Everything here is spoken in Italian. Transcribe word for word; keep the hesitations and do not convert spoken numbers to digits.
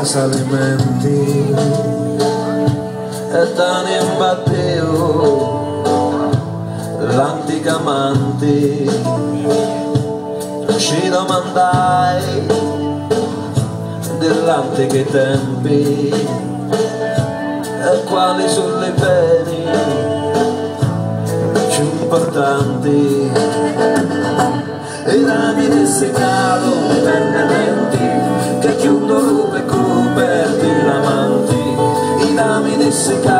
casa alimenti e Dani imbatteo l'antica amanti. Ci domandai degli antichi tempi e quali sono le beni più importanti. E la mi disse caro eternamente che chiudono le coperti l'amanti. E la mi disse caro